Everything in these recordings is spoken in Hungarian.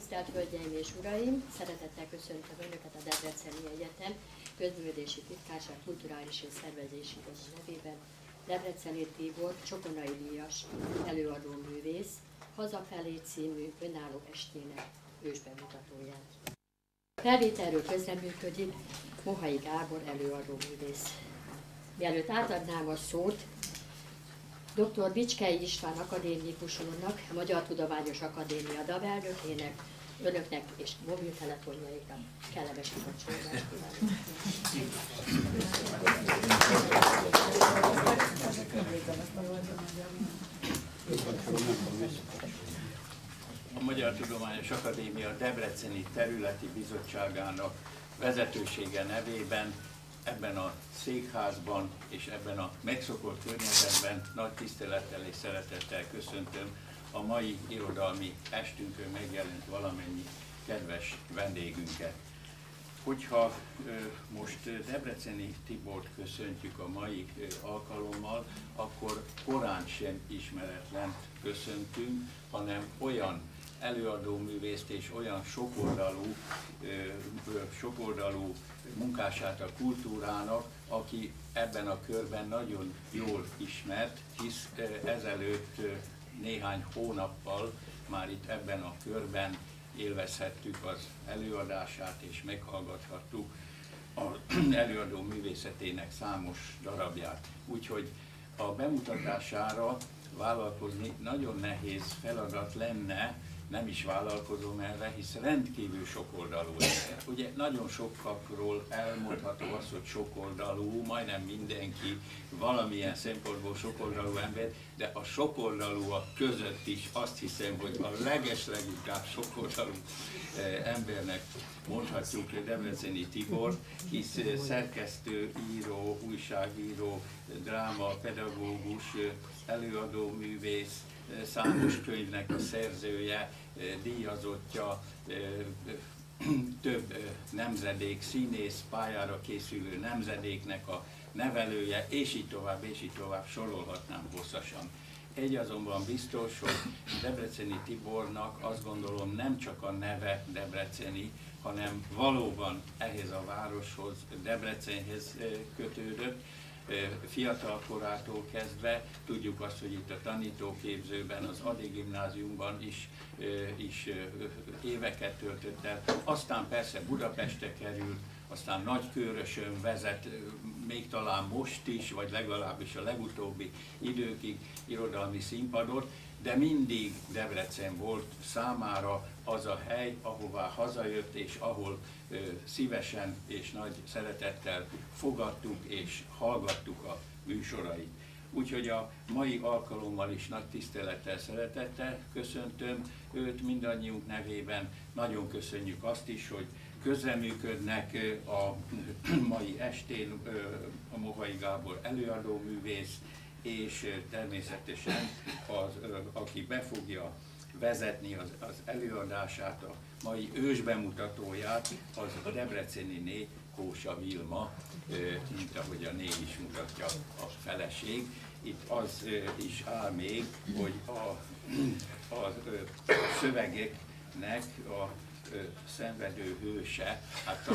Tisztelt Hölgyeim és Uraim! Szeretettel köszöntöm Önöket a Debreceni Egyetem Közművelési Titkárság Kulturális és Szervezési Iroda nevében Debreceni Tibor Csokonai díjas előadóművész Hazafelé című önálló estének ősbemutatóját. Felvételről közreműködik Mohai Gábor előadóművész. Mielőtt átadnám a szót dr. Bicskei István akadémikus úrnak, a Magyar Tudományos Akadémia DAV-elnökének, önöknek és mobiltelefonjaiknak kellemes kapcsolódást kívánok. A Magyar Tudományos Akadémia Debreceni Területi Bizottságának vezetősége nevében ebben a székházban és ebben a megszokott környezetben nagy tisztelettel és szeretettel köszöntöm a mai irodalmi estünkön megjelent valamennyi kedves vendégünket. Hogyha most Debreceni Tibort köszöntjük a mai alkalommal, akkor korán sem ismeretlen köszöntünk, hanem olyan előadóművészt és olyan sokoldalú munkását a kultúrának, aki ebben a körben nagyon jól ismert, hisz ezelőtt néhány hónappal már itt ebben a körben élvezhettük az előadását és meghallgathattuk az előadó művészetének számos darabját. Úgyhogy a bemutatására vállalkozni nagyon nehéz feladat lenne, nem is vállalkozom erre, hisz rendkívül sokoldalú ember. Ugye nagyon sokakról elmondható az, hogy sokoldalú, majdnem mindenki valamilyen szempontból sokoldalú ember, de a sokoldalúak között is azt hiszem, hogy a leginkább sokoldalú embernek mondhatjuk Debreceni Tibor, hisz szerkesztő, író, újságíró, dráma, pedagógus, előadóművész, számos könyvnek a szerzője, díjazottja, több nemzedék, színész pályára készülő nemzedéknek a nevelője, és így tovább sorolhatnám hosszasan. Egy azonban biztos, hogy Debreceni Tibornak azt gondolom nem csak a neve Debreceni, hanem valóban ehhez a városhoz, Debrecenhez kötődött. Fiatal korától kezdve, tudjuk azt, hogy itt a tanítóképzőben, az Ady gimnáziumban is éveket töltött el, aztán persze Budapestre került, aztán Nagykőrösön vezet, még talán most is, vagy legalábbis a legutóbbi időkig irodalmi színpadot, de mindig Debrecen volt számára az a hely, ahová hazajött, és ahol szívesen és nagy szeretettel fogadtuk és hallgattuk a műsorait. Úgyhogy a mai alkalommal is nagy tisztelettel, szeretettel köszöntöm őt mindannyiunk nevében. Nagyon köszönjük azt is, hogy közreműködnek a mai estén a Mohai Gábor előadóművész, és természetesen aki be fogja vezetni az előadását, a mai ősbemutatóját, az a debreceniné Kósa Vilma, mint ahogy a név is mutatja, a feleség. Itt az is áll még, hogy a szövegeknek a szenvedő hőse, hát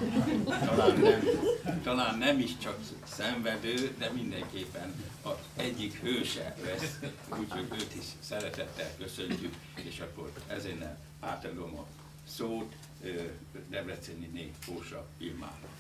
talán nem is csak szenvedő, de mindenképpen az egyik hőse lesz, úgyhogy őt is szeretettel köszöntjük, és akkor ezennel átadom a szót Debreceniné Kósa Vilmának.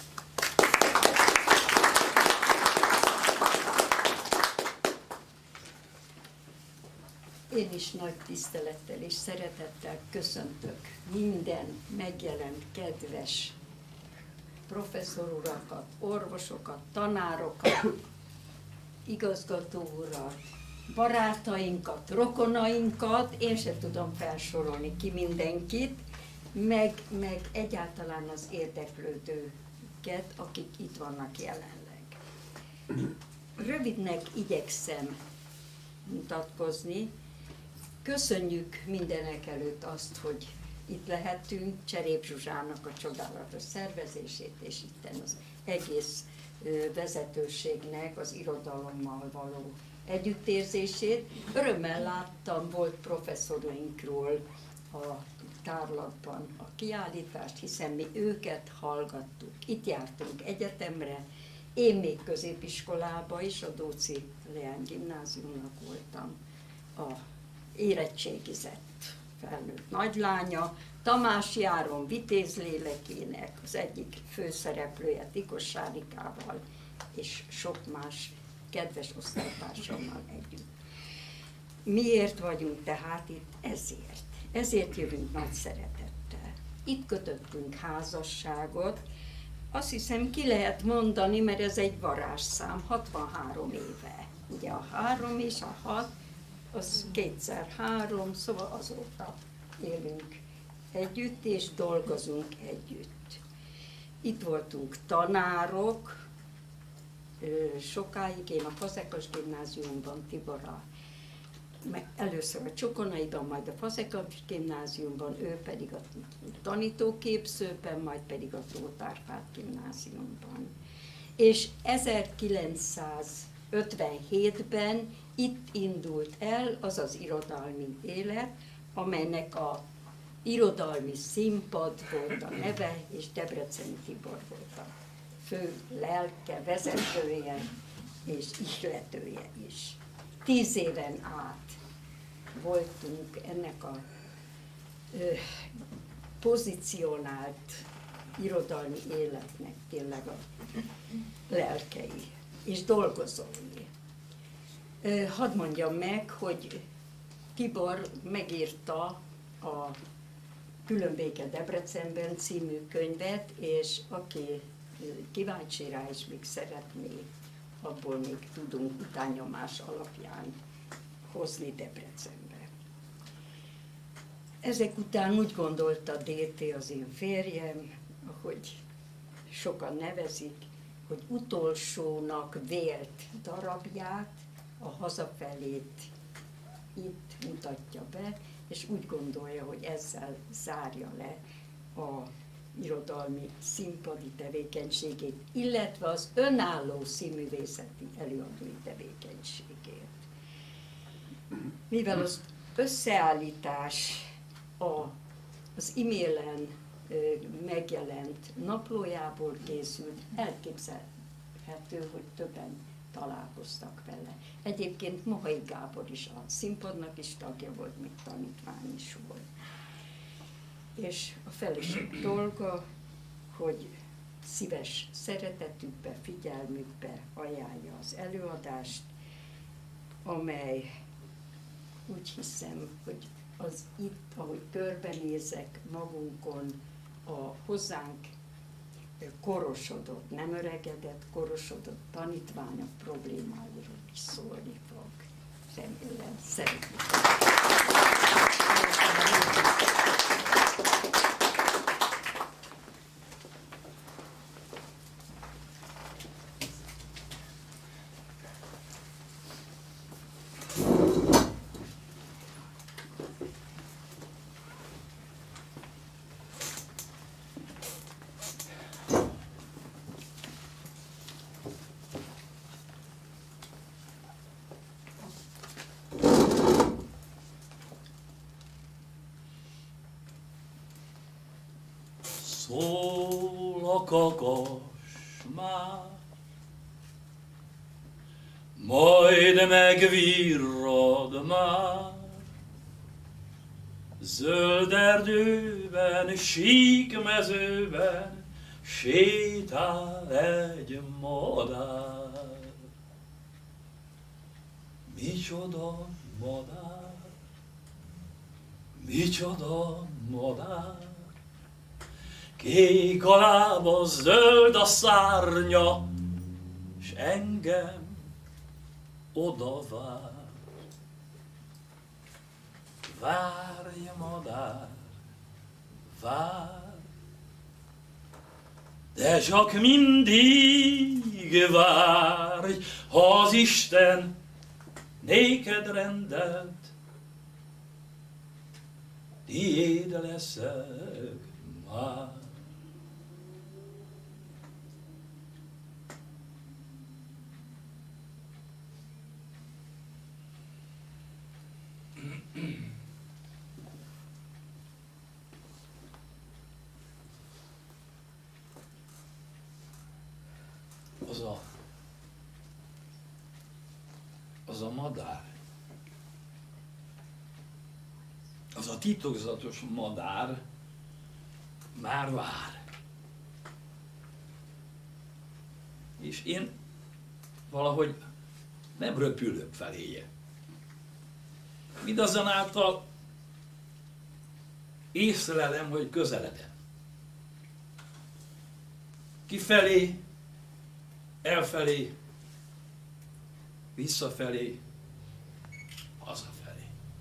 Én is nagy tisztelettel és szeretettel köszöntök minden megjelent kedves professzorurakat, orvosokat, tanárokat, igazgató urat, barátainkat, rokonainkat, én sem tudom felsorolni ki mindenkit, meg egyáltalán az érdeklődőket, akik itt vannak jelenleg. Rövidnek igyekszem mutatkozni. Köszönjük mindenek előtt azt, hogy itt lehetünk, Cserép Zsuzsának a csodálatos szervezését, és itten az egész vezetőségnek az irodalommal való együttérzését. Örömmel láttam, volt professzorainkról a tárlatban a kiállítást, hiszen mi őket hallgattuk. Itt jártunk egyetemre, én még középiskolába is, a Dóczy Leány gimnáziumnak voltam a érettségizett felnőtt nagylánya, Tamás Járon vitézlélekének az egyik főszereplője Tikos Sárikával, és sok más kedves osztálytársammal együtt. Miért vagyunk tehát itt? Ezért. Ezért jövünk nagy szeretettel. Itt kötöttünk házasságot, azt hiszem ki lehet mondani, mert ez egy varázsszám, 63 éve. Ugye a 3 és a 6, az 2x3, szóval azóta élünk együtt és dolgozunk együtt. Itt voltunk tanárok, sokáig én a Fazekas gimnáziumban, Tiborral, először a Csokonaiban, majd a Fazekas gimnáziumban, ő pedig a tanítóképzőben, majd pedig a Tóth Árpád gimnáziumban. És 1957-ben itt indult el az az irodalmi élet, amelynek a irodalmi színpad volt a neve, és Debreceni Tibor volt a fő lelke, vezetője és ihletője is. 10 éven át voltunk ennek a pozícionált irodalmi életnek tényleg a lelkei és dolgozói. Hadd mondjam meg, hogy Tibor megírta a Különbéke Debrecenben című könyvet, és aki kíváncsi rá és még szeretné, abból még tudunk utánnyomás alapján hozni Debrecenbe. Ezek után úgy gondolta DT, az én férjem, ahogy sokan nevezik, hogy utolsónak vélt darabját, a Hazafelét itt mutatja be, és úgy gondolja, hogy ezzel zárja le a irodalmi színpadi tevékenységét, illetve az önálló színművészeti előadói tevékenységét. Mivel az összeállítás az e-mailen megjelent naplójából készült, elképzelhető, hogy többen találkoztak vele. Egyébként Mohai Gábor is a színpadnak is tagja volt, még tanítvány is volt. És a feleség dolga, hogy szíves szeretetükbe, figyelmükbe ajánlja az előadást, amely úgy hiszem, hogy az itt, ahogy körbenézek magunkon, a hozzánk korosodott, nem öregedett, korosodott tanítványok problémáiról is szólni fog. Remélem, szeretnék. Szól a kakas már, majd megvirrad már, zöld erdőben, sík mezőben sétál egy madár. Micsoda madár, micsoda madár, kék a lába, zöld a szárnya, s engem oda vár. Várj, madár, vár, de csak mindig várj, ha az Isten néked rendelt, tiéd leszek már. az a madár, az a titokzatos madár már vár. És én valahogy nem röpülök feléje. Mindazonáltal észlelem, hogy közeledem. Kifelé, elfelé, visszafelé, hazafelé.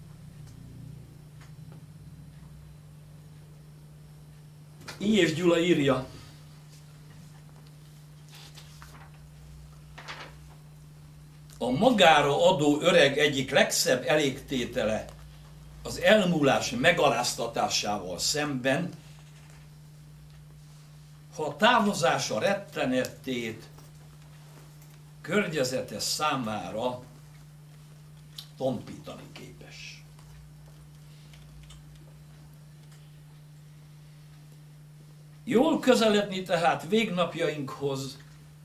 Ilyes Gyula írja, a magára adó öreg egyik legszebb elégtétele az elmúlás megaláztatásával szemben, ha a távozása rettenettét környezete számára tompítani képes. Jól közeledni tehát végnapjainkhoz,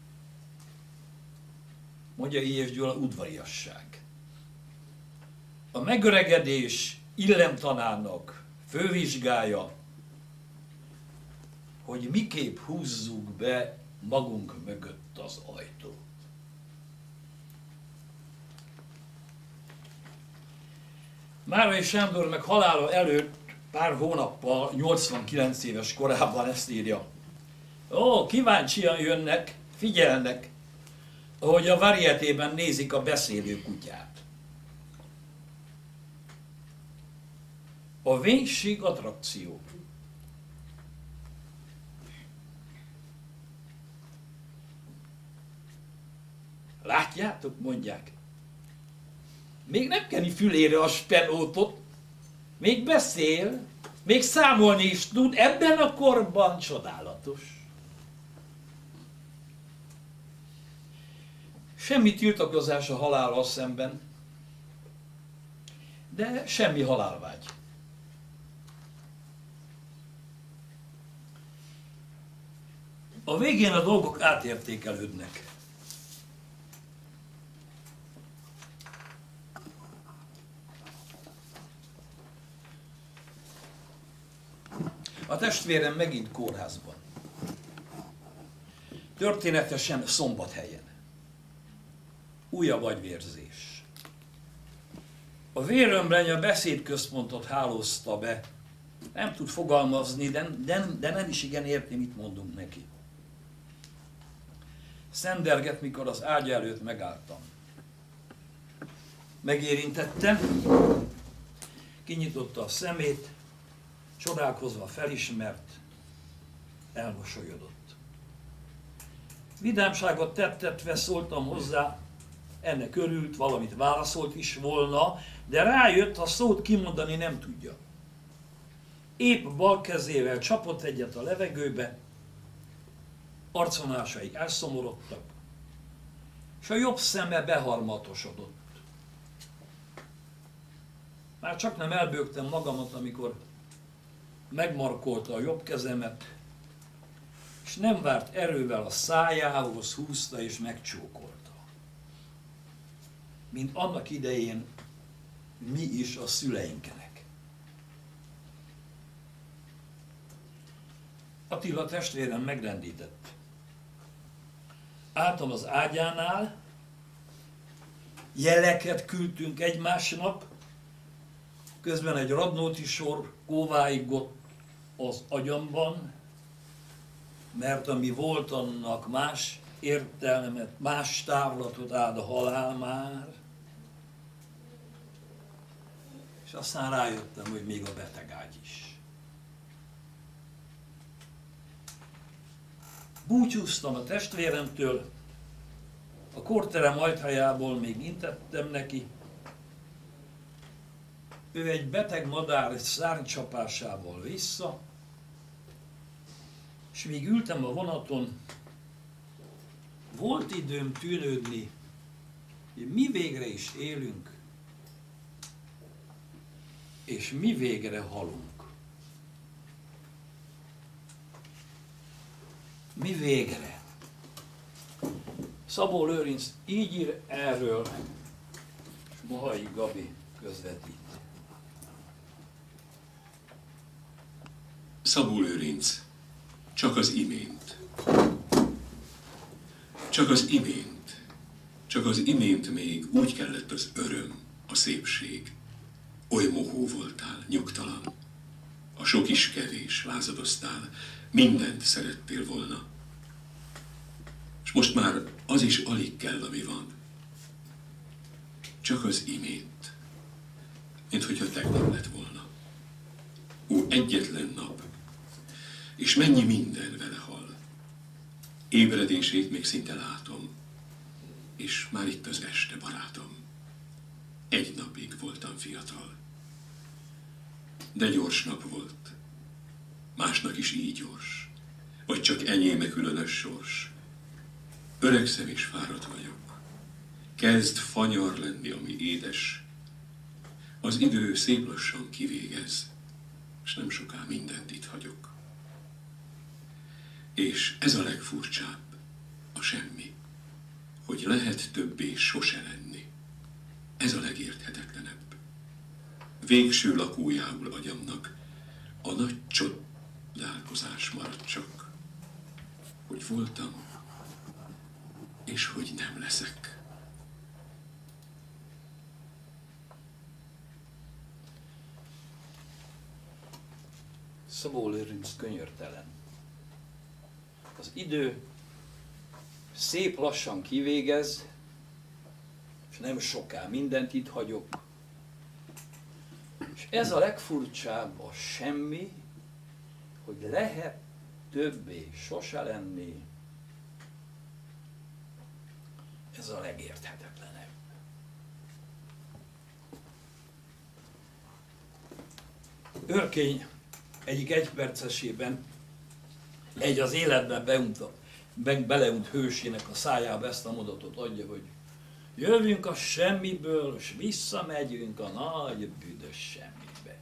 mondja Ilyes Gyula, udvariasság. A megöregedés illemtanának fővizsgája, hogy miképp húzzuk be magunk mögött az ajtót. Márai Sándor meg halála előtt pár hónappal, 89 éves korában ezt írja. Ó, kíváncsian jönnek, figyelnek, ahogy a Varietében nézik a beszélő kutyát. A vénység attrakció. Látjátok, mondják. Még nem keni fülére a spenótot, még beszél, még számolni is tud, ebben a korban csodálatos. Semmi tiltakozás a halállal szemben, de semmi halálvágy. A végén a dolgok átértékelődnek. A testvérem megint kórházban. Történetesen Szombathelyen. Újabb agyvérzés. A vérömleny a beszédközpontot hálózta be. Nem tud fogalmazni, de nem is igen érti, mit mondunk neki. Szenderget, mikor az ágya előtt megálltam. Megérintettem, kinyitotta a szemét, csodálkozva felismert, elmosolyodott. Vidámságot tettetve szóltam hozzá, ennek örült, valamit válaszolt is volna, de rájött, ha szót kimondani nem tudja. Épp bal kezével csapott egyet a levegőbe, arcvonásai elszomorodtak, és a jobb szeme beharmatosodott. Már csak nem elbőgtem magamat, amikor megmarkolta a jobb kezemet, és nem várt erővel a szájához, húzta és megcsókolta. Mint annak idején mi is a szüleinknek. Attila testvérem megrendített. Álltam az ágyánál, jeleket küldtünk egymásnak, közben egy Radnóti sor kóváigott az agyamban, mert ami volt, annak más értelmet, más távlatot áld a halál már. És aztán rájöttem, hogy még a betegágy is. Búcsúztam a testvéremtől, a kórterem ajtajából még intettem neki. Ő egy beteg madár szárnycsapásával vissza, és míg ültem a vonaton, volt időm tűnődni, hogy mi végre is élünk, és mi végre halunk. Mi végre? Szabó Lőrinc így ír erről, és Mohai Gabi közvetít. Szabó Lőrinc, csak az imént. Csak az imént. Csak az imént még úgy kellett az öröm, a szépség. Oly mohó voltál, nyugtalan. A sok is kevés, lázadoztál, mindent szerettél volna. És most már az is alig kell, ami van. Csak az imént. Minthogyha tegnap lett volna. Ó, egyetlen nap. És mennyi minden vele hal. Ébredését még szinte látom. És már itt az este, barátom. Egy napig voltam fiatal. De gyors nap volt. Másnak is így gyors. Vagy csak enyéme különös sors. Öregszem és fáradt vagyok. Kezd fanyar lenni, ami édes. Az idő szép lassan kivégez, és nem soká mindent itt hagyok. És ez a legfurcsább, a semmi, hogy lehet többé sose lenni. Ez a legérthetetlenebb. Végső lakójául agyamnak a nagy csodálkozás maradt csak, hogy voltam, és hogy nem leszek. Szabó Lőrinc könyörtelen. Az idő szép lassan kivégez, és nem soká mindent itt hagyok. És ez a legfurcsább a semmi, hogy lehet többé sose lenni. Ez a legérthetetlenebb. Örkény egyik egypercesében egy az életben beleunt hősének a szájába ezt a mondatot adja, hogy jövünk a semmiből, és visszamegyünk a nagy büdös semmibe.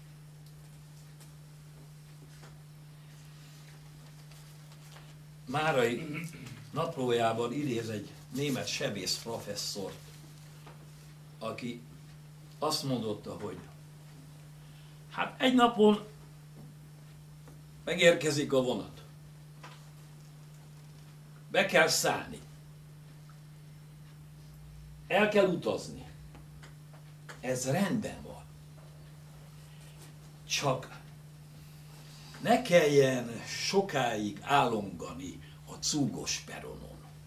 Márai naplójában idéz egy német sebész professzort, aki azt mondotta, hogy hát egy napon megérkezik a vonat. Be kell szállni. El kell utazni. Ez rendben van. Csak ne kelljen sokáig állongani a cúgos peronon.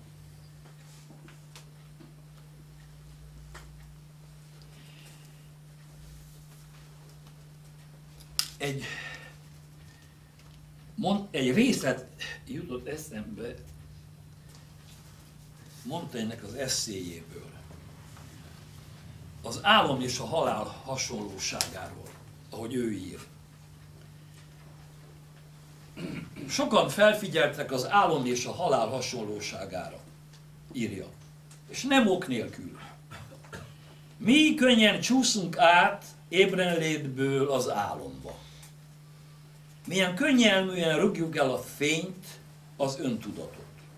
Egy részlet jutott eszembe Montaignenek az esszéjéből. Az álom és a halál hasonlóságáról, ahogy ő ír. Sokan felfigyeltek az álom és a halál hasonlóságára, írja. És nem ok nélkül. Mi könnyen csúszunk át ébrenlétből az álomba. Milyen könnyelműen rúgjuk el a fényt, az öntudatot.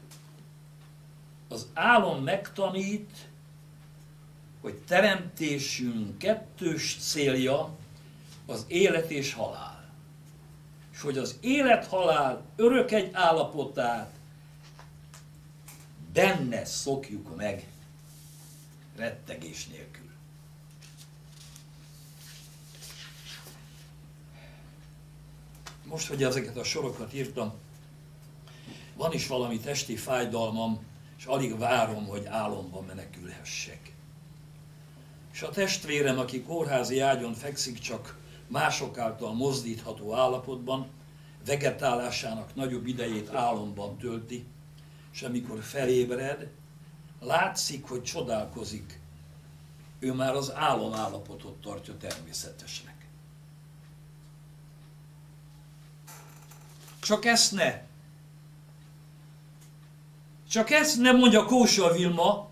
Az álom megtanít, hogy teremtésünk kettős célja az élet és halál. És hogy az élet-halál örök egy állapotát benne szokjuk meg rettegés nélkül. Most, hogy ezeket a sorokat írtam, van is valami testi fájdalmam, és alig várom, hogy álomba menekülhessek. És a testvérem, aki kórházi ágyon fekszik, csak mások által mozdítható állapotban, vegetálásának nagyobb idejét álomban tölti, és amikor felébred, látszik, hogy csodálkozik. Ő már az álomállapotot tartja természetesnek. Csak ezt ne! Csak ezt nem mondja Kósa Vilma,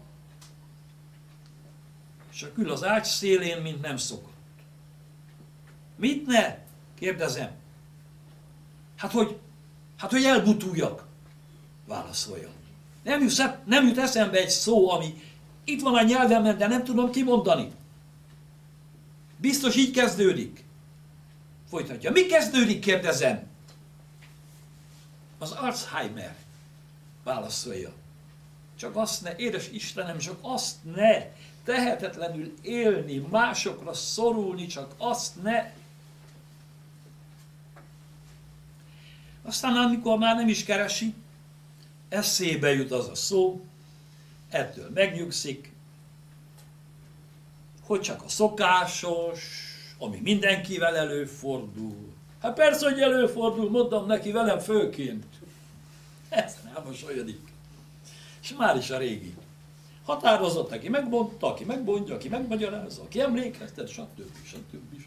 csak ül az ágy szélén, mint nem szokott. Mit ne? Kérdezem. Hát, hogy elbutuljak. Válaszoljon. Nem jut eszembe egy szó, ami itt van a nyelvemen, de nem tudom kimondani. Biztos így kezdődik. Folytatja. Mi kezdődik, kérdezem? Az Alzheimer. Válaszolja. Csak azt ne, édes Istenem, csak azt ne. Tehetetlenül élni, másokra szorulni, csak azt ne. Aztán amikor már nem is keresi, eszébe jut az a szó, ettől megnyugszik, hogy csak a szokásos, ami mindenkivel előfordul. Hát persze, hogy előfordul, mondom neki, velem főként. Ezt elmosolyodik. És már is a régi. Határozott, aki megmondta, aki megmondja, aki megmagyarázza, aki emlékeztet, stb.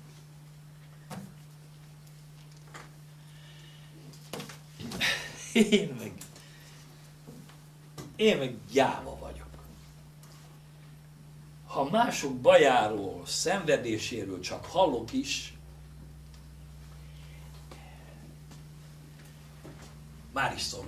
Én meg gyáva vagyok. Ha mások bajáról, szenvedéséről csak hallok is, már is szorongok.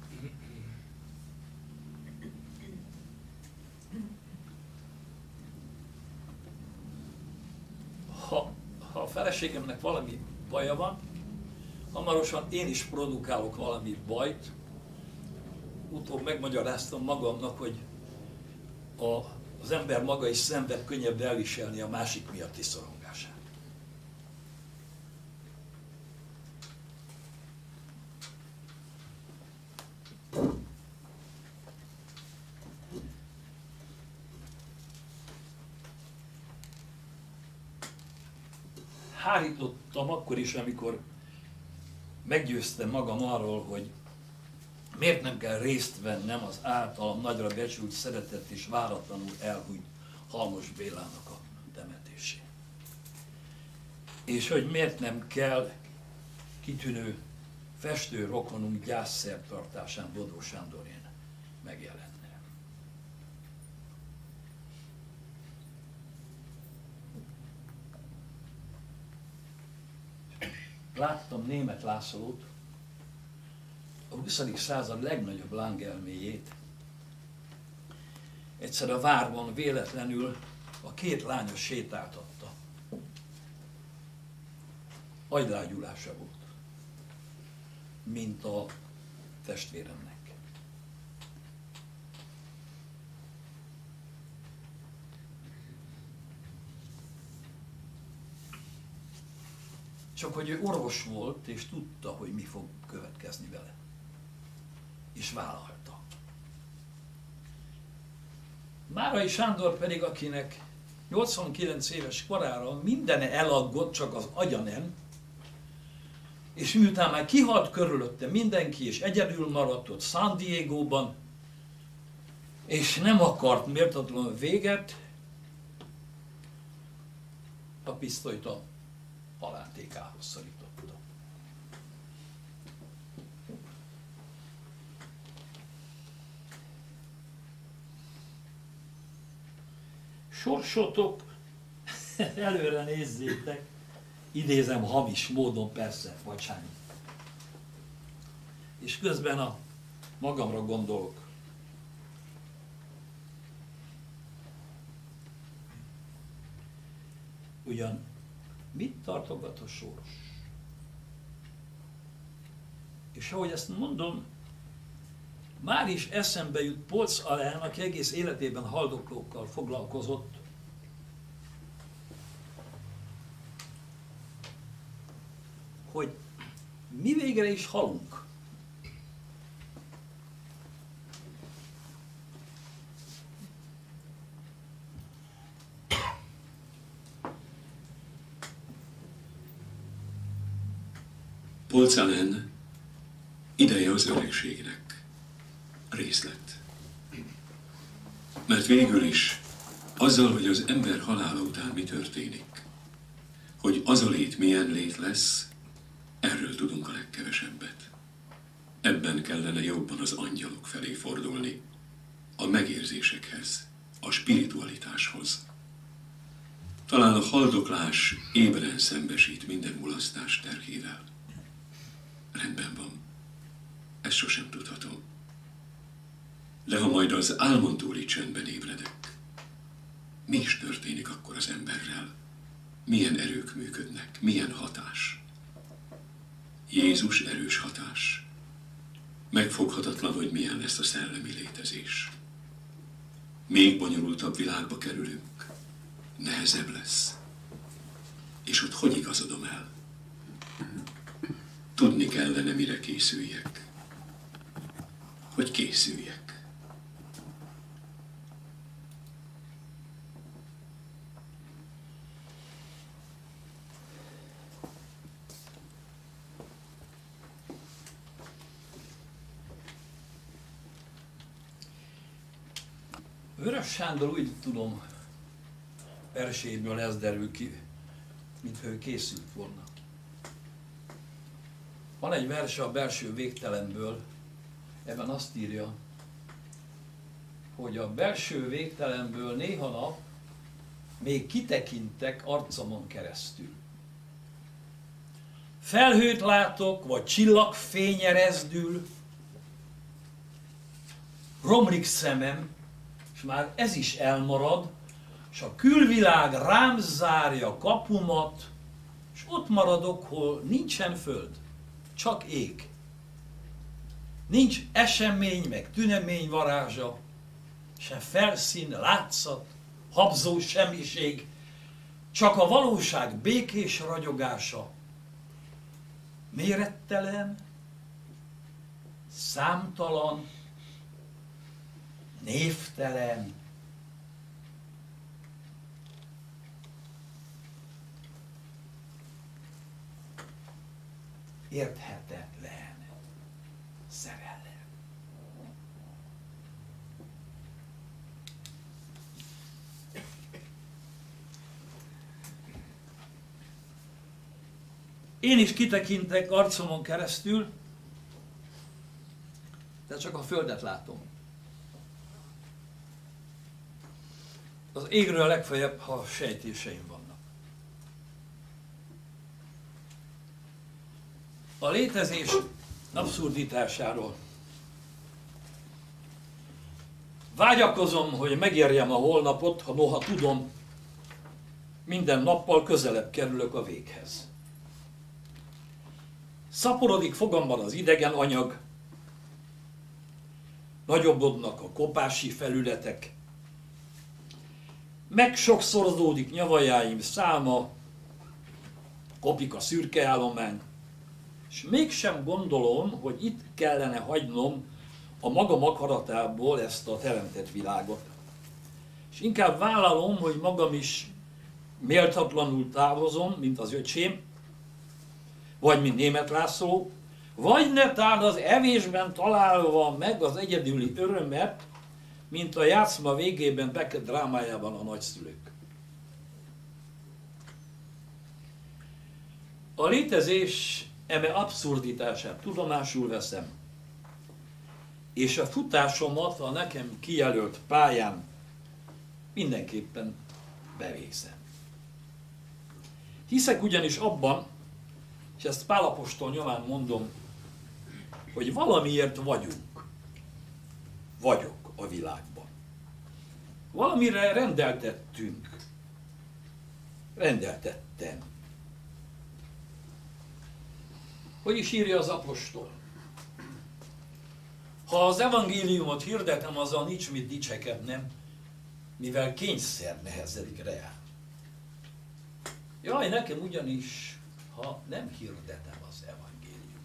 Ha a feleségemnek valami baja van, hamarosan én is produkálok valami bajt. Utóbb megmagyaráztam magamnak, hogy az ember maga is szenved, könnyebb elviselni a másik miatti szorongását. Hárítottam akkor is, amikor meggyőztem magam arról, hogy miért nem kell részt vennem az általam nagyra becsült, szeretett és váratlanul elhunyt Halmos Bélának a temetésén. És hogy miért nem kell kitűnő festő rokonunk gyászszertartásán Bodó Sándorén megjelenni. Láttam Németh Lászlót, a 20. század legnagyobb lángelméjét. Egyszer a várban véletlenül a két lánya sétáltatta. Agylágyulása volt, mint a testvéremnek. Csak hogy ő orvos volt, és tudta, hogy mi fog következni vele. És vállalta. Márai Sándor pedig, akinek 89 éves korára mindene elaggott, csak az agya nem, és miután már kihalt körülötte mindenki, és egyedül maradt ott San Diegóban, és nem akart méltatlan véget, a pisztolyt a haláltékához szorította. Sorsotok, előre nézzétek, idézem hamis módon, persze, bocsánat. És közben a magamra gondolok. Ugyan mit tartogat a sors? És ahogy ezt mondom, már is eszembe jut Polc Alán, aki egész életében haldoklókkal foglalkozott, hogy mi végre is halunk. Polc Alán ideje az öregségnek. Részlet. Mert végül is azzal, hogy az ember halála után mi történik, hogy az a lét milyen lét lesz, erről tudunk a legkevesebbet. Ebben kellene jobban az angyalok felé fordulni, a megérzésekhez, a spiritualitáshoz. Talán a haldoklás ébren szembesít minden mulasztás terhével. Rendben van. Ezt sosem tudhatom. De ha majd az álmon túli csendben ébredek, mi is történik akkor az emberrel? Milyen erők működnek? Milyen hatás? Jézus erős hatás. Megfoghatatlan, hogy milyen lesz a szellemi létezés. Még bonyolultabb világba kerülünk. Nehezebb lesz. És ott hogy igazodom el? Tudni kellene, mire készüljek. Hogy készüljek. Vörös Sándor, úgy tudom, verséből ez derül ki, mintha ő készült volna. Van egy verse a Belső végtelenből, ebben azt írja, hogy a belső végtelenből néha nap még kitekintek arcomon keresztül. Felhőt látok, vagy csillagfény erezdül, romlik szemem, és már ez is elmarad, és a külvilág rám zárja kapumat, és ott maradok, hol nincsen föld, csak ég. Nincs esemény, meg tünemény varázsa, sem felszín, látszat, habzó semmiség, csak a valóság békés ragyogása. Mérettelen, számtalan, névtelen, érthetetlen szerelem. Én is kitekintek arcomon keresztül, de csak a földet látom. Az égről legfeljebb, ha sejtéseim vannak. A létezés abszurditásáról. Vágyakozom, hogy megérjem a holnapot, ha noha tudom, minden nappal közelebb kerülök a véghez. Szaporodik fogamban az idegen anyag, nagyobbodnak a kopási felületek, megsokszorozódik nyavajáim száma, kopik a szürke állomány, és mégsem gondolom, hogy itt kellene hagynom a magam akaratából ezt a teremtett világot. És inkább vállalom, hogy magam is méltatlanul távozom, mint az öcsém, vagy mint Németh László, vagy netán az evésben találva meg az egyedüli örömet, mint a játszma végében Beckett drámájában a nagyszülők. A létezés eme abszurditását tudomásul veszem, és a futásomat a nekem kijelölt pályán mindenképpen bevégzem. Hiszek ugyanis abban, és ezt Pál apostol nyomán mondom, hogy valamiért vagyok a világban. Valamire rendeltettem. Hogy is írja az apostol? Ha az evangéliumot hirdetem, azzal nincs mit dicsekednem, mivel kényszer nehezedik rá. Jaj, nekem ugyanis, ha nem hirdetem az evangéliumot.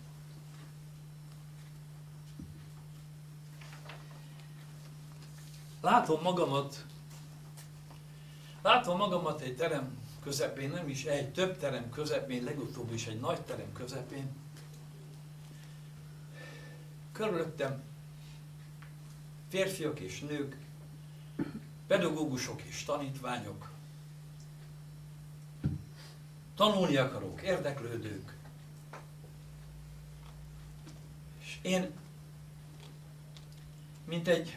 Látom magamat egy terem közepén, nem is egy, több terem közepén, legutóbb is egy nagy terem közepén. Körülöttem férfiak és nők, pedagógusok és tanítványok, tanulni akarók, érdeklődők. És én, mint egy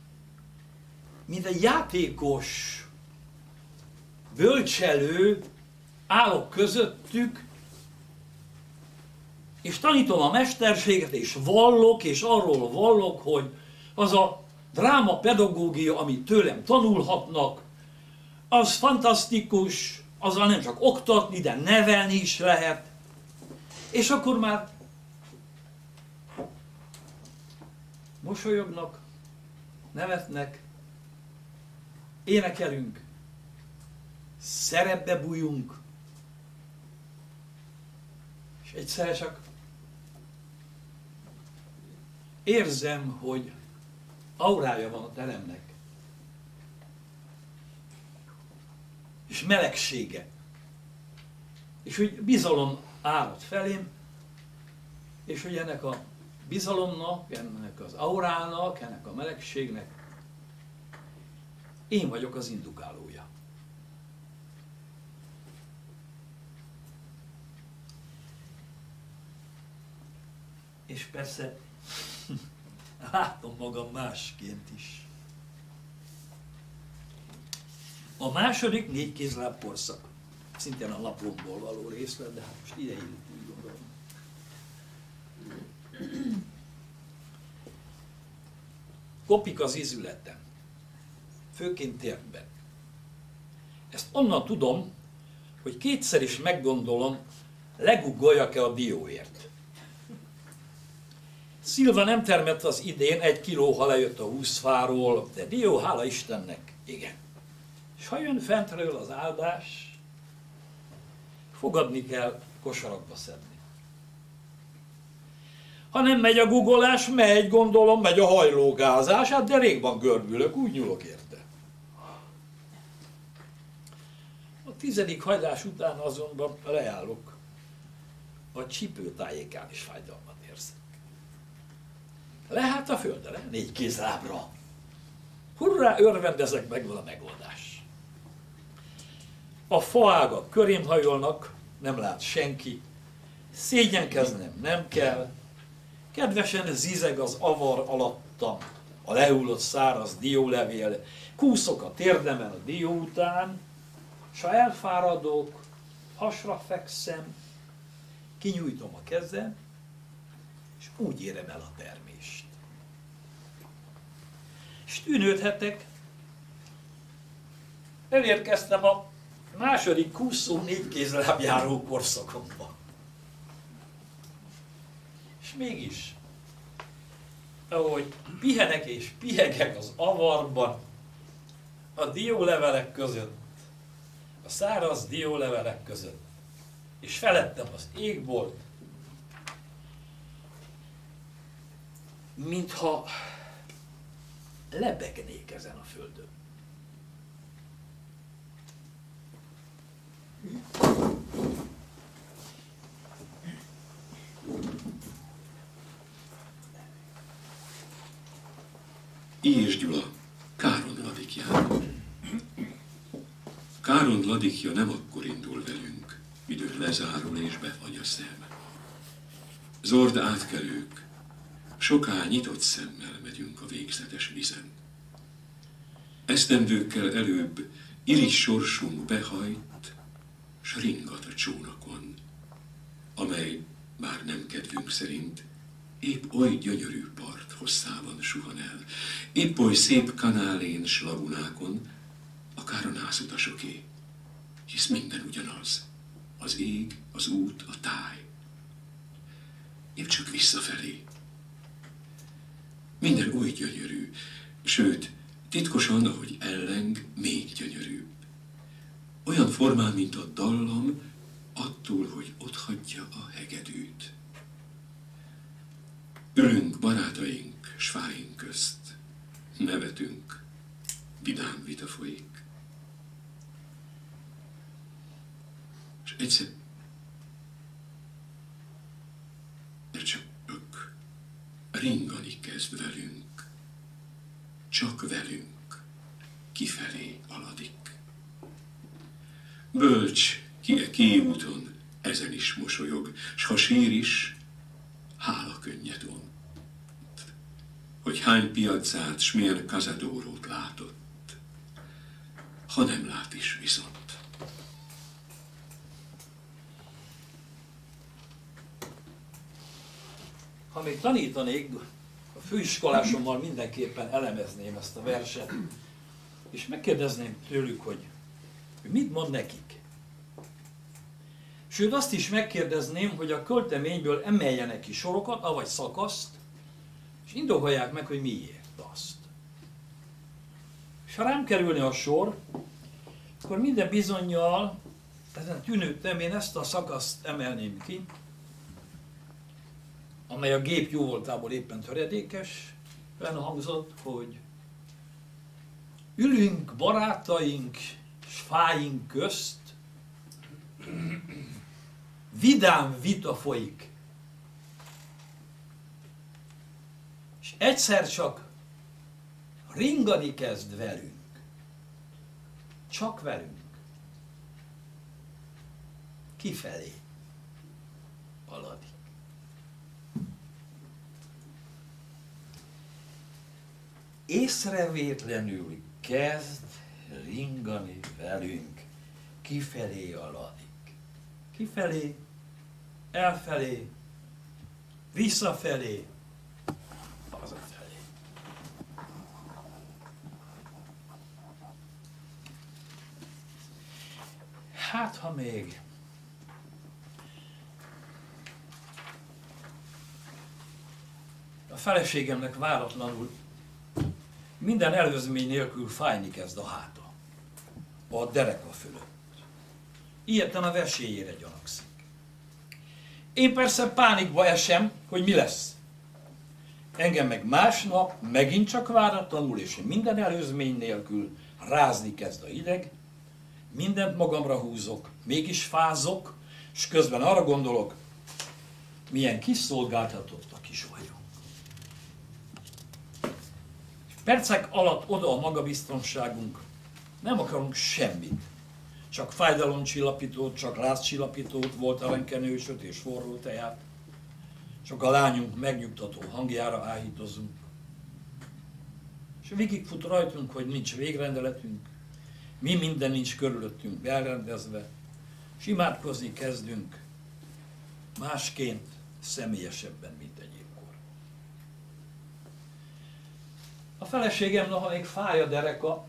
játékos, bölcselő állok közöttük, és tanítom a mesterséget, és vallok, és arról vallok, hogy az a drámapedagógia, amit tőlem tanulhatnak, az fantasztikus, azzal nem csak oktatni, de nevelni is lehet. És akkor már mosolyognak, nevetnek, énekelünk, szerepbe bújunk, és egyszerre csak érzem, hogy aurája van a teremnek, és melegsége, és hogy bizalom árad felém, és hogy ennek a bizalomnak, ennek az aurának, ennek a melegségnek én vagyok az indukálója. És persze látom magam másként is. A második 4 kézláb korszak. Szintén a naplomból való részlet, de hát most ide illük, úgy gondolom. Kopik az ízületem, főként térben. Ezt onnan tudom, hogy kétszer is meggondolom, leguggoljak-e a dióért. Szilva nem termett az idén 1 kiló, ha lejött a 20 fáról, de dió, hála Istennek, igen. És ha jön fentről az áldás, fogadni kell, kosarakba szedni. Ha nem megy a guggolás, megy, gondolom, megy a hajlógázás, hát derékban görbülök, úgy nyúlok érte. A 10. hajlás után azonban leállok, a csípő tájékán is fájdalmat érzek. Lehet a földre, 4 kézlábra. Hurrá, örvendezek, megvan a megoldás. A faágak körém hajolnak, nem lát senki, szégyenkeznem nem kell, kedvesen zizeg az avar alattam, a lehullott száraz diólevél, kúszok a térdemen a dió után, s ha elfáradok, hasra fekszem, kinyújtom a kezem, és úgy érem el a termést. És tűnődhetek, elérkeztem a második kúszó 4 kézlábjáró korszakomba. És mégis, ahogy pihenek és pihegek az avarban, a diólevelek között, a száraz diólevelek között, és felettem az égbolt, mintha lebegnék ezen a földön. Éhes Gyula, Káron Ladikjáról. Káron Ladikja nem akkor indul velünk, midőn lezárul és befagy a szem. Zord átkelők, soká nyitott szemmel megyünk a végzetes vizen. Esztendőkkel előbb iris sorsunk behajt, s ringat a csónakon, amely, bár nem kedvünk szerint, épp oly gyönyörű part hosszában suhan el, épp oly szép kanálén s lagunákon, akár a nászutasoké, hisz minden ugyanaz, az ég, az út, a táj. Épp csak visszafelé. Minden oly gyönyörű, sőt, titkosan, ahogy elleng, még gyönyörűbb. Olyan formán, mint a dallam, attól, hogy otthagyja a hegedűt. Ülünk barátaink, s fáink közt, nevetünk, vidám vita folyik. És egyszer csak ringani kezd velünk, csak velünk, kifelé aladik. Bölcs, ki e kiúton, ezen is mosolyog, s ha sír is, hála könnyet ont, hogy hány piacát, s milyen kazadórót látott, ha nem lát is viszont. Ha még tanítanék, a főiskolásommal mindenképpen elemezném ezt a verset, és megkérdezném tőlük, hogy mit mond nekik. Sőt, azt is megkérdezném, hogy a költeményből emeljenek ki sorokat, avagy szakaszt, és indokolják meg, hogy miért azt. És ha rám kerülne a sor, akkor minden bizonnyal, ezen tűnődtem, én ezt a szakaszt emelném ki, amely a gép jó voltából éppen töredékes, olyan hangzott, hogy ülünk barátaink s fáink közt, vidám vita folyik. És egyszer csak ringani kezd velünk. Csak velünk. Kifelé aladik. Észrevétlenül kezd ringani velünk. Kifelé aladik. Kifelé, elfelé, visszafelé, hazafelé. Hát, ha még a feleségemnek váratlanul minden előzmény nélkül fájni kezd a háta, a dereka fölött. Ilyetten a vesélyére gyanakszik. Én persze pánikba esem, hogy mi lesz. Engem meg másnap megint csak váratlanul és minden előzmény nélkül rázni kezd a hideg, mindent magamra húzok, mégis fázok, és közben arra gondolok, milyen kiszolgáltatottak is vagyunk. Percek alatt oda a magabiztonságunk, nem akarunk semmit. Csak fájdalomcsillapítót, csak lázcsillapítót, volt arankenősöt és forró teját. Csak a lányunk megnyugtató hangjára áhítozunk. És végigfut rajtunk, hogy nincs végrendeletünk, mi minden nincs körülöttünk elrendezve, és imádkozni kezdünk másként, személyesebben, mint egyébkor. A feleségem noha még fáj a dereka,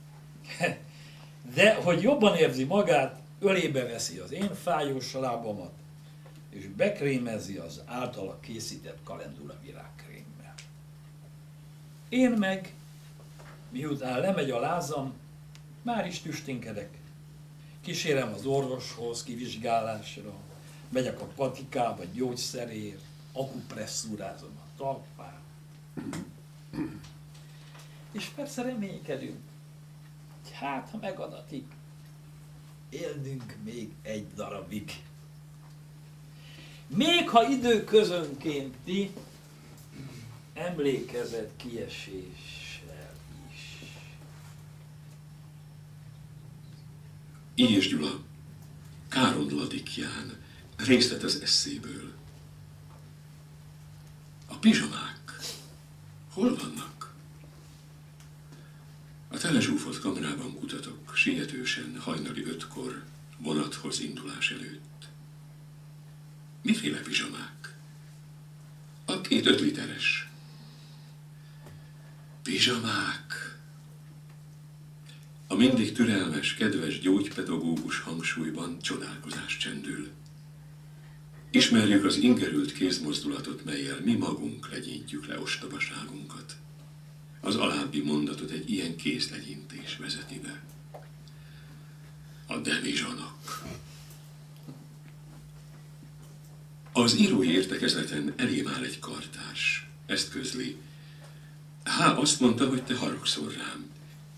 de hogy jobban érzi magát, ölébe veszi az én fájós lábamat, és bekrémezi az általa készített kalendula virágkrémmel. Én meg, miután lemegy a lázam, már is tüsténkedek. Kísérem az orvoshoz kivizsgálásra, megyek a patikába gyógyszerért, akupresszúrázom a talpát. És persze reménykedünk, hogy hát, ha megadatik, élnünk még egy darabig. Még ha időközönkénti emlékezet kieséssel is. Éjes Gyula, Károndladikján, részlet az eszéből. A pizsamák hol vannak? A telezsúfolt kamerában kutatok, sietősen, hajnali 5-kor, vonathoz indulás előtt. Miféle pizsamák? A 2 5 literes. Pizsamák. A mindig türelmes, kedves gyógypedagógus hangsúlyban csodálkozás csendül. Ismerjük az ingerült kézmozdulatot, melyel mi magunk legyintjük le ostobaságunkat. Az alábbi mondatot egy ilyen kézlegyintés vezeti be. A devizsanak. Az írói értekezleten elém áll egy kartárs. Ezt közli. Há, azt mondta, hogy te haragszol rám.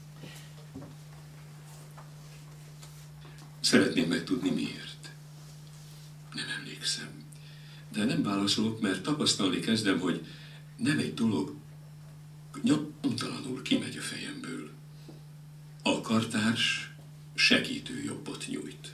Szeretném megtudni miért. Nem emlékszem. De nem válaszolok, mert tapasztalni kezdem, hogy nem egy dolog nyomtalanul kimegy a fejemből. A kartárs segítő jobbot nyújt.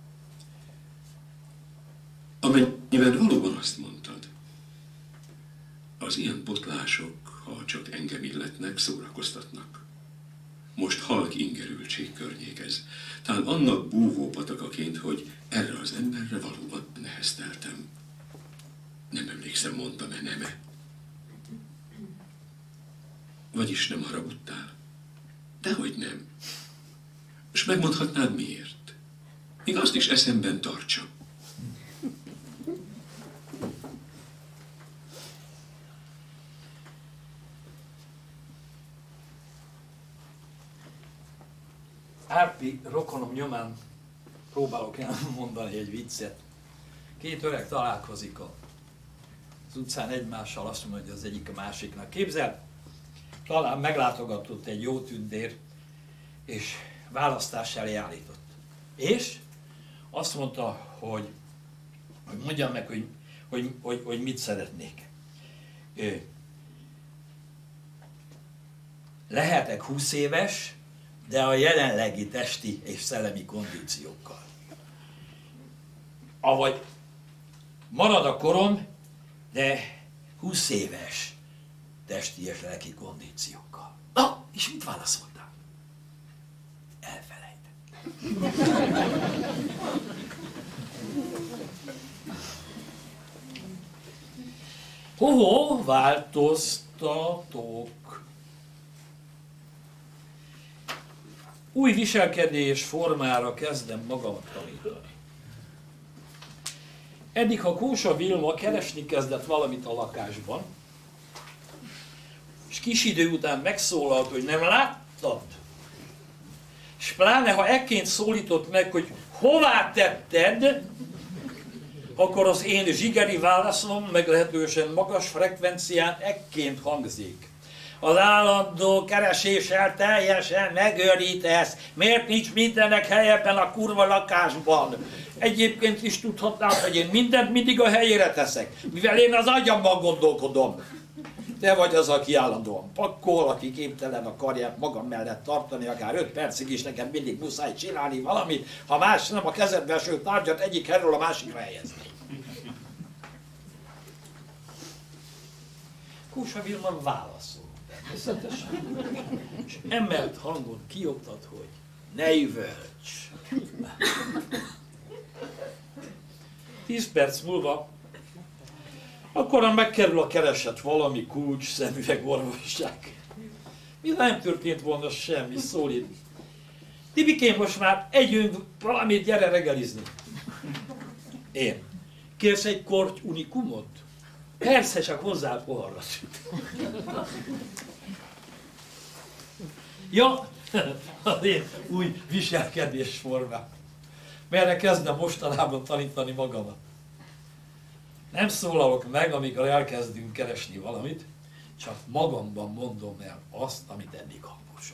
Amennyiben valóban azt mondtad, az ilyen potlások, ha csak engem illetnek, szórakoztatnak. Most halk ingerültség környékez. Talán annak búvó patakaként, hogy erre az emberre valóban nehezteltem. Nem emlékszem, mondtam-e nem-e. Vagyis nem haragudtál? Dehogy nem. És megmondhatnád miért. Még azt is eszemben tartsam. Árpi rokonom nyomán próbálok elmondani egy viccet. Két öreg találkozik az utcán egymással, azt mondja, hogy az egyik a másiknak. Képzeld, talán meglátogatott egy jó tündér, és választás elé állított. És azt mondta, hogy mondjam meg, hogy mit szeretnék. Lehetek 20 éves, de a jelenlegi testi és szellemi kondíciókkal. Avagy marad a korom, de 20 éves testi és lelki kondíciókkal. Na, és mit válaszoltál? Elfelejtettem. Ho-ho, változtatok. Új viselkedés formára kezdem magamat tanítani. Eddig, ha Kósa Vilma keresni kezdett valamit a lakásban, és kis idő után megszólalt, hogy nem láttad, és pláne, ha ekként szólított meg, hogy hová tetted, akkor az én zsigeri válaszom meglehetősen magas frekvencián ekként hangzik. Az állandó kereséssel teljesen megőrítesz. Miért nincs mindennek helye ebben a kurva lakásban? Egyébként is tudhatnám, hogy én mindent mindig a helyére teszek, mivel én az agyammal gondolkodom. Te vagy az, aki állandóan pakkol, aki képtelen a karját magam mellett tartani, akár 5 percig is nekem mindig muszáj csinálni valamit, ha más nem a kezedbe eső tárgyat egyik helyről a másikra helyezni. Kósa Vilma válaszol. És emelt hangon kioktat, hogy ne üvölts. 10 perc múlva akkor megkerül a keresett valami kulcs, szemüveg, orvosság. Mire nem történt volna semmi, szólít. Tibikém, most már együnk valamit, gyere reggelizni. Én. Kérsz egy korty unikumot? Persze, csak hozzá poharra süt. Ja, az én új viselkedésformám. Merre kezdem mostanában tanítani magamat. Nem szólalok meg, amikor elkezdünk keresni valamit, csak magamban mondom el azt, amit eddig hangosan.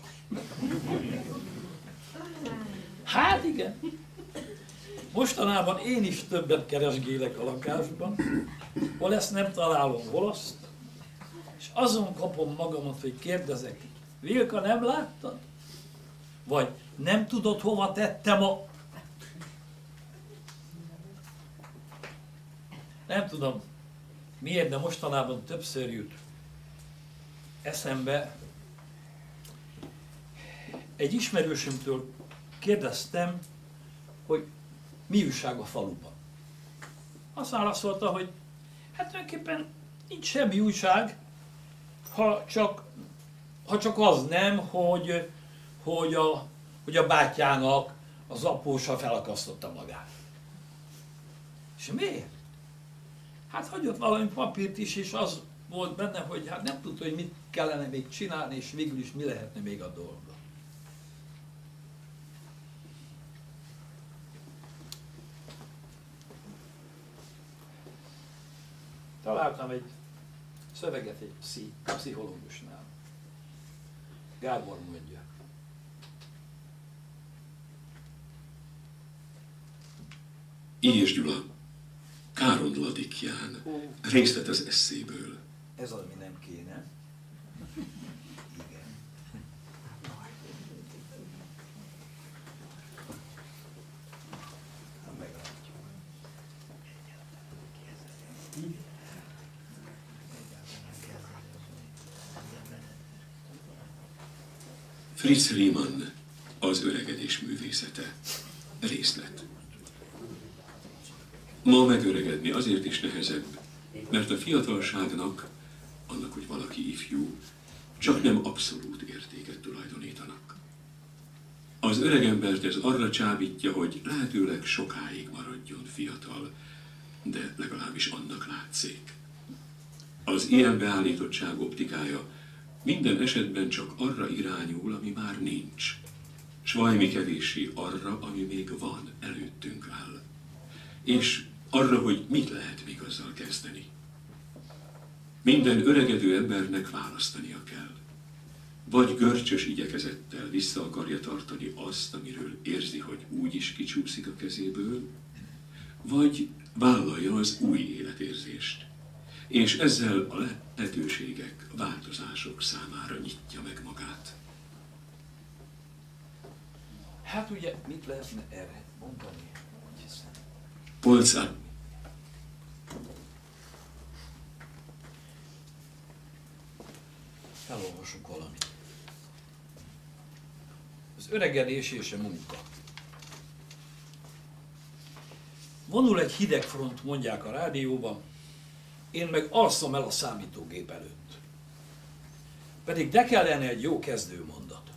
Hát igen. Mostanában én is többet keresgélek a lakásban, hol ezt nem találom, hol azt, és azon kapom magamat, hogy kérdezek, Vilka, nem láttad? Vagy nem tudod, hova tettem a... Nem tudom miért, de mostanában többször jut eszembe. Egy ismerősömtől kérdeztem, hogy mi újság a faluban. Azt válaszolta, hogy hát tulajdonképpen nincs semmi újság, ha csak az nem, hogy a bátyjának az apósa felakasztotta magát. És miért? Hát hagyott valami papírt is, és az volt benne, hogy hát nem tudta, hogy mit kellene még csinálni, és végül is mi lehetne még a dolga. Találtam egy szöveget egy pszichológusnál. Gábor mondja. Éjes Gyula, Károndladikján, részlet az eszéből. Ez az, ami nem kéne. Igen. Meglátjuk. Fritz Riemann, az öregedés művészete. Részlet. Ma megöregedni azért is nehezebb, mert a fiatalságnak, annak, hogy valaki ifjú, csak nem abszolút értéket tulajdonítanak. Az öregembert ez arra csábítja, hogy lehetőleg sokáig maradjon fiatal, de legalábbis annak látszik. Az ilyen beállítottság optikája minden esetben csak arra irányul, ami már nincs, s valami kevéssé arra, ami még van, előttünk áll, és arra, hogy mit lehet még azzal kezdeni. Minden öregedő embernek választania kell. Vagy görcsös igyekezettel vissza akarja tartani azt, amiről érzi, hogy úgy is kicsúszik a kezéből, vagy vállalja az új életérzést, és ezzel a lehetőségek, a változások számára nyitja meg magát. Hát ugye, mit lehetne erre mondani? Polcán. Elolvasunk valamit. Az öregedés és a munka. Vonul egy hideg front, mondják a rádióban, én meg alszom el a számítógép előtt. Pedig de kellene egy jó kezdőmondat.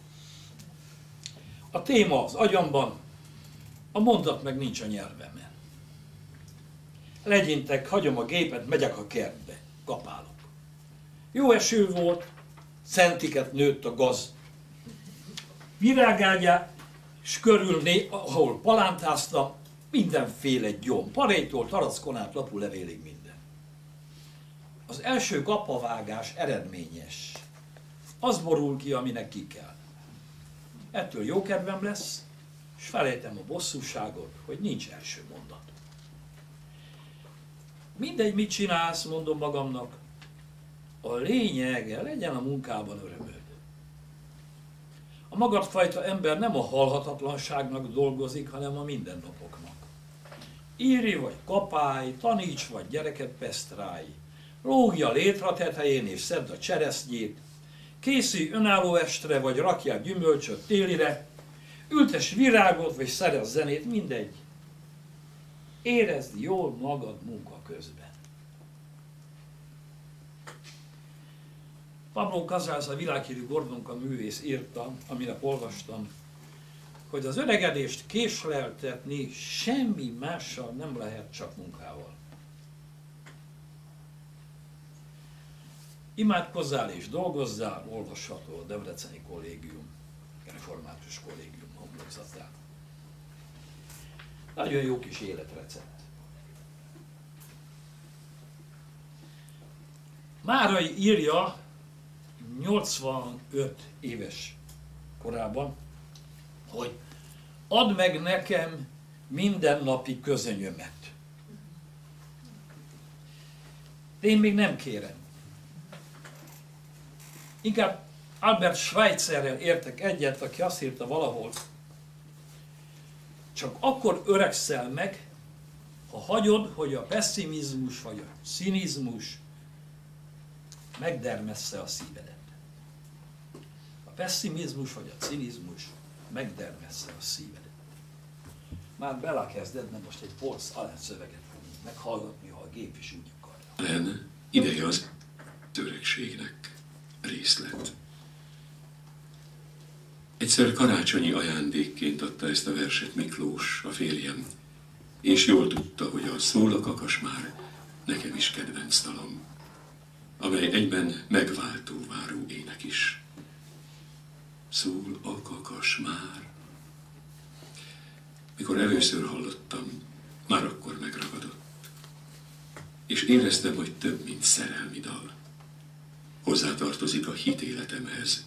A téma az agyamban, a mondat meg nincs a nyelvemen. Legyintek, hagyom a gépet, megyek a kertbe, kapálok. Jó eső volt, centiket nőtt a gaz. Virágágyá, és körülné, ahol palántáztam, mindenféle gyom, parétól, tarackonát, lapulevélig minden. Az első kapavágás eredményes. Az borul ki, aminek ki kell. Ettől jó kedvem lesz, és felejtem a bosszúságot, hogy nincs első mondat. Mindegy, mit csinálsz, mondom magamnak, a lényege legyen a munkában örömöd. A magadfajta ember nem a halhatatlanságnak dolgozik, hanem a mindennapoknak. Írj vagy kapálj, taníts vagy gyereket pesztrálj, lógj a létra tetején és szedd a cseresznyét, készülj önálló estre vagy rakjál gyümölcsöt télire, ültess virágot vagy szerezz zenét, mindegy. Érezd jól magad munka közben. Pablo Casals, a világhírű Gordonka művész írta, amire olvastam, hogy az öregedést késleltetni semmi mással nem lehet, csak munkával. Imádkozzál és dolgozzál, olvasható a Debreceni Kollégium, Református Kollégium homlokzatán. Nagyon jó kis életrecept. Márai írja 85 éves korában, hogy add meg nekem mindennapi közönyömet. De én még nem kérem. Inkább Albert Schweitzerrel értek egyet, aki azt írta valahol, csak akkor öregszel meg, ha hagyod, hogy a pessimizmus vagy a cinizmus megdermessze a szívedet. A pessimizmus vagy a cinizmus megdermessze a szívedet. Már belekezded, mert most egy polc alá szöveget fogunk meghallgatni, ha a gép is úgy akarja. Len, ideje az öregségnek. Részlet. Egyszer karácsonyi ajándékként adta ezt a verset Miklós, a férjem, és jól tudta, hogy a Szól a kakas már nekem is kedvenc dalom, amely egyben megváltó váró ének is. Szól a kakas már. Mikor először hallottam, már akkor megragadott, és éreztem, hogy több, mint szerelmi dal. Hozzátartozik a hitéletemhez,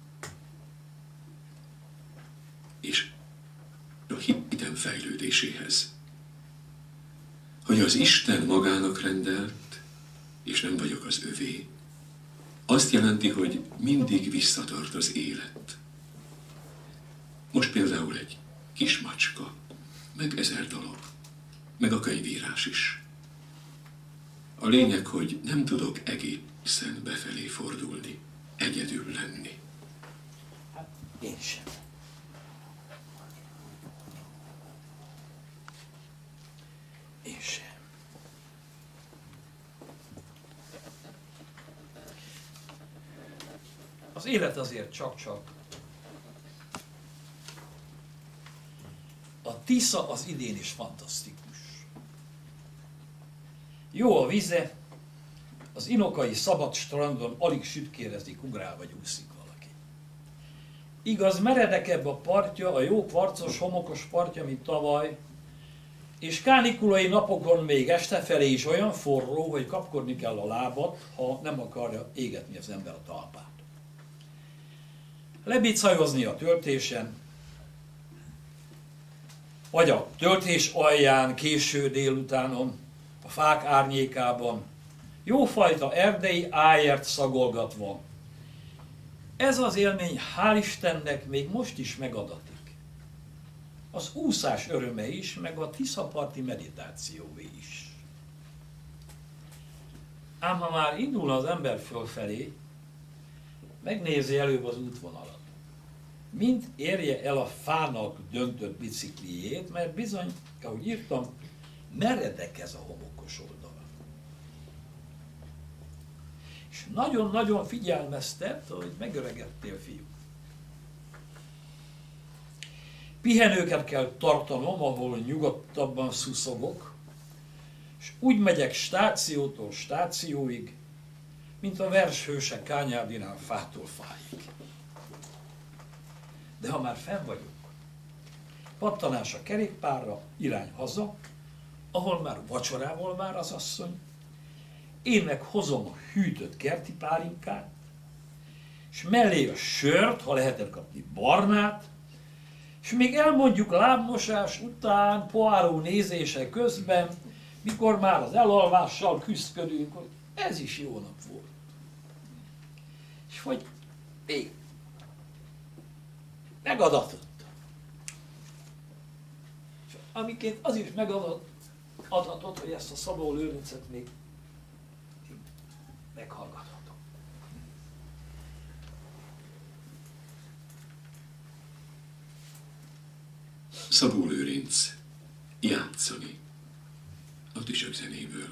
és a hitem fejlődéséhez. Hogy az Isten magának rendelt, és nem vagyok az övé, azt jelenti, hogy mindig visszatart az élet. Most például egy kis macska, meg 1000 dolog, meg a könyvírás is. A lényeg, hogy nem tudok egészen befelé fordulni, egyedül lenni. Hát én sem. Én sem. Az élet azért csak-csak. A Tisza az idén is fantasztikus. Jó a vize, az inokai szabad strandon alig sütkérezik, ugrál vagy úszik valaki. Igaz, meredekebb a partja, a jó kvarcos, homokos partja, mint tavaly, és kánikulai napokon még este felé is olyan forró, hogy kapkodni kell a lábat, ha nem akarja égetni az ember a talpát. Lebicajozni a töltésen, vagy a töltés alján, késő délutánon, a fák árnyékában, jófajta erdei ájert szagolgatva. Ez az élmény, hál' Istennek, még most is megadatik. Az úszás öröme is, meg a tiszaparti meditációvé is. Ám ha már indul az ember fölfelé, megnézi előbb az útvonalat. Mind érje el a fának döntött bicikliét, mert bizony, ahogy írtam, meredek ez a homokos oldal. És nagyon-nagyon figyelmeztet, hogy megöregedtél, fiú. Pihenőket kell tartanom, ahol nyugodtabban szuszogok, és úgy megyek stációtól stációig, mint a vershőse Kányádinál fától fáig. De ha már fenn vagyok, pattanás a kerékpárra, irány haza, ahol már vacsorával vár az asszony, én meg hozom a hűtött kerti pálinkát, és mellé a sört, ha lehetett kapni barnát, és még elmondjuk lábmosás után, poáró nézése közben, mikor már az elalvással küszködünk, hogy ez is jó nap volt. És hogy még megadatott. És amiként az is megadhatott, hogy ezt a Szabó Lőrincet még meghallgathatom. Szabó Lőrinc, játszani a Tüsök zenéből.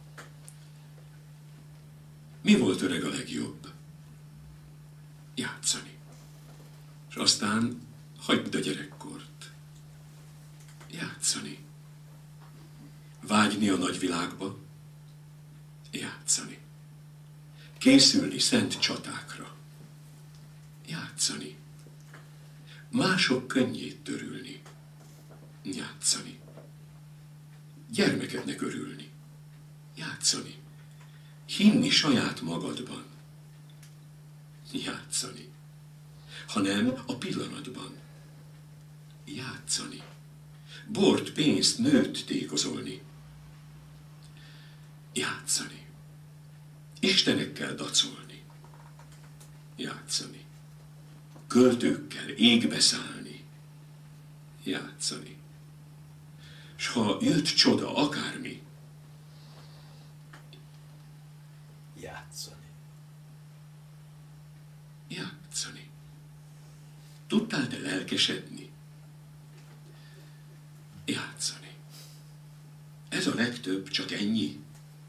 Mi volt öreg a legjobb? Játszani. És aztán hagyd a gyerekkort. Játszani. Vágyni a nagyvilágba. Játszani. Készülni szent csatákra. Játszani. Mások könnyét törülni. Játszani. Gyermekednek örülni. Játszani. Hinni saját magadban. Játszani. Ha nem, a pillanatban. Játszani. Bort, pénzt, nőt tékozolni. Játszani. Istenekkel dacolni. Játszani. Költőkkel égbe szállni. Játszani. S ha jött csoda, akármi, Játszani. játszani. Tudtál te lelkesedni? Játszani. Ez a legtöbb, csak ennyi?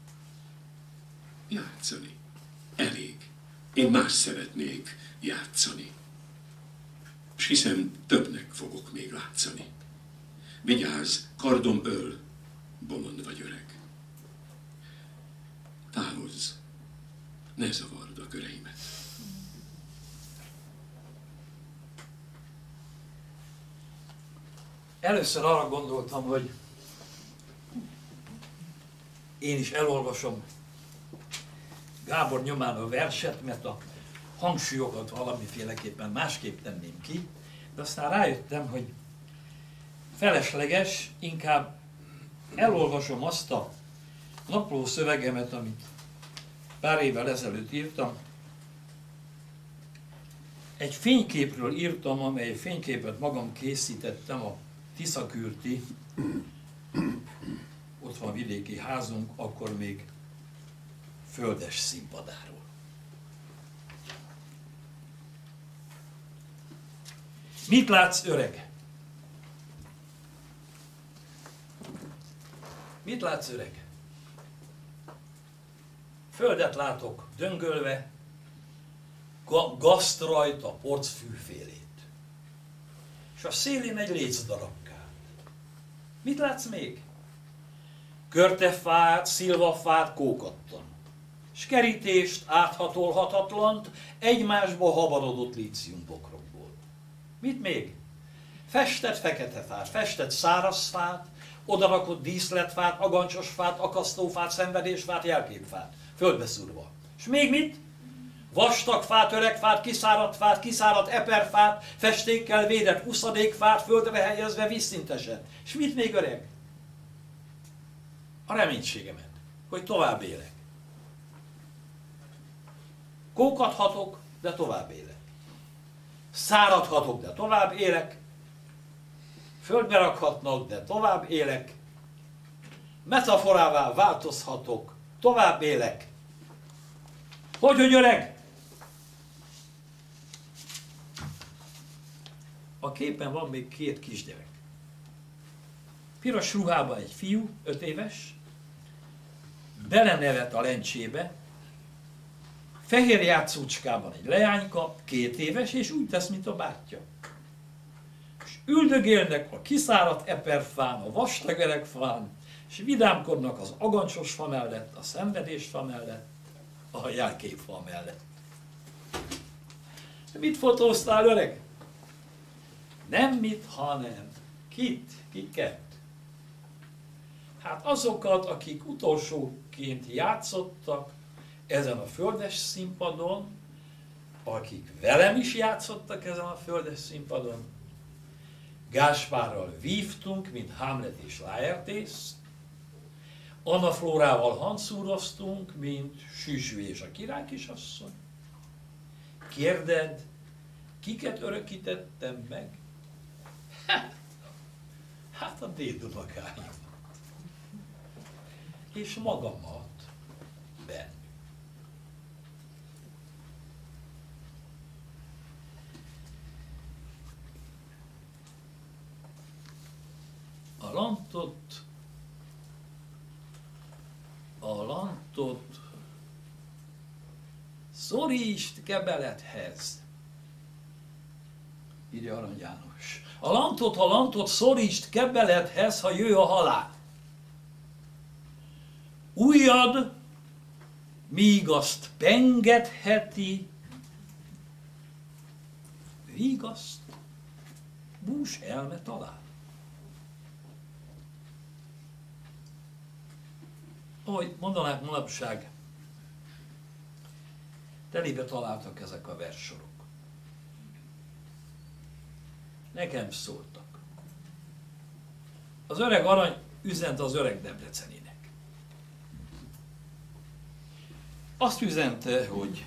Játszani. Elég. Én más szeretnék, játszani. S hiszem, többnek fogok még látszani. Vigyázz, kardom öl, bolond vagy öreg. Távozz, ne zavard a köreimet. Először arra gondoltam, hogy én is elolvasom Gábor nyomán a verset, mert a hangsúlyokat valamiféleképpen másképp tenném ki, de aztán rájöttem, hogy felesleges, inkább elolvasom azt a napló szövegemet, amit pár évvel ezelőtt írtam. Egy fényképről írtam, amely fényképet magam készítettem a Tiszakürti, ott van vidéki házunk, akkor még földes színpadáról. Mit látsz, öreg? Mit látsz, öreg? Földet látok döngölve, gaszt rajta porcfűfélét. És a szélén egy lécdarabkát. Mit látsz még? Körtefát, szilvafát, kókattan. És kerítést, áthatolhatatlant, egymásba habarodott líciumbokrokból. Mit még? Festett fekete fát, festett száraz fát, odarakott díszletfát, agancsos fát, akasztófát, szenvedésfát, jelképfát, földbe szúrva. És még mit? Vastag fát, öreg fát, kiszáradt eperfát, festékkel védett uszadékfát, földre helyezve vízszintesen. És mit még öreg? A reménységemet, hogy tovább élek. Kókathatok, de tovább élek. Száradhatok, de tovább élek. Földbe rakhatnak, de tovább élek. Metaforává változhatok, tovább élek. Hogy öreg? A képen van még 2 kisgyerek. Piros ruhában egy fiú, 5 éves, belenevet a lencsébe, fehér játszócskában egy leányka, 2 éves, és úgy tesz, mint a bátyja. És üldögélnek a kiszáradt eperfán, a vastag öregfán, és vidámkodnak az agancsos fa mellett, a szenvedésfa mellett, a jelképfa mellett. Mit fotóztál, öreg? Nem mit, hanem kit? Kiket? Hát azokat, akik utolsóként játszottak ezen a földes színpadon, akik velem is játszottak ezen a földes színpadon. Gáspárral vívtunk, mint Hamlet és Laertész, Anna Flórával hancúroztunk, mint Süsű és a királykisasszony. Kérdedd, kiket örökítettem meg? Hát a dédunokáimat. És magamat bennük. A lantot szorítsd kebelethez, írja Arany János. A lantot szorítsd kebelethez, ha jöjj a halál. Ujjad, míg azt pengetheti, vigaszt bús elme talál. Ahogy mondanák manapság, telébe találtak ezek a verssorok. Nekem szóltak. Az öreg Arany üzent az öreg Debreceninek. Azt üzente,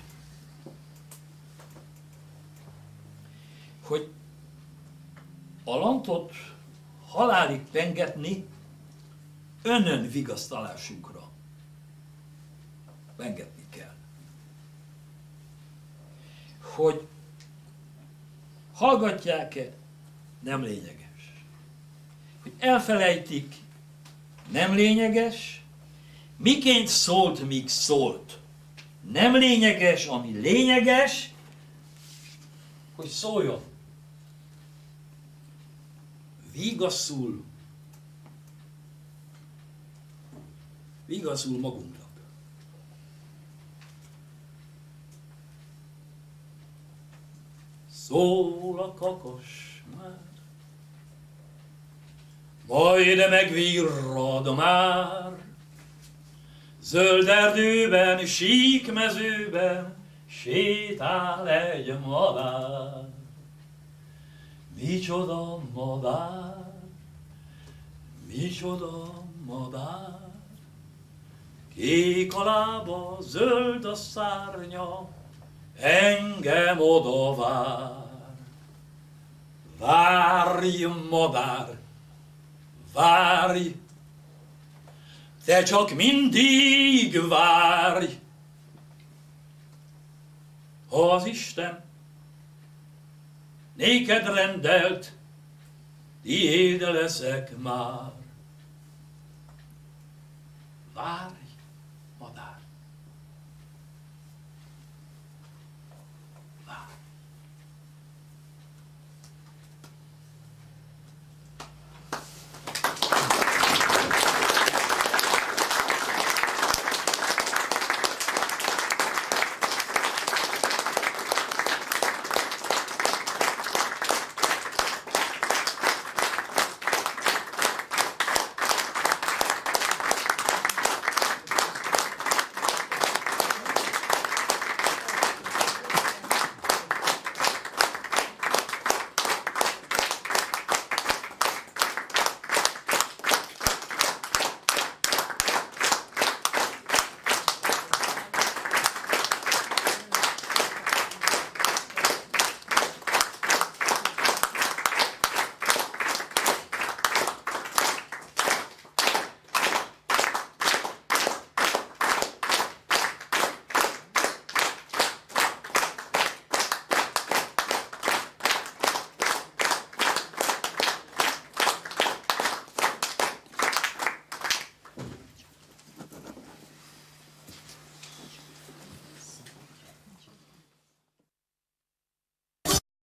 hogy a lantot halálig pengetni önön vigasztalásunkra pengetni kell. Hogy hallgatják-e, nem lényeges. Hogy elfelejtik, nem lényeges. Miként szólt, míg szólt. Nem lényeges, ami lényeges, hogy szóljon. Vigaszul magunknak. Szól a kakas már, majd megvirrad már, zöld erdőben, sík mezőben sétál egy madár. Micsoda madár, micsoda madár, kék a lába, zöld a szárnya, engem oda vár. Várj, madár, várj, te csak mindig várj. Ha az Isten néked rendelt, tiéd leszek már. Várj, madár. vár.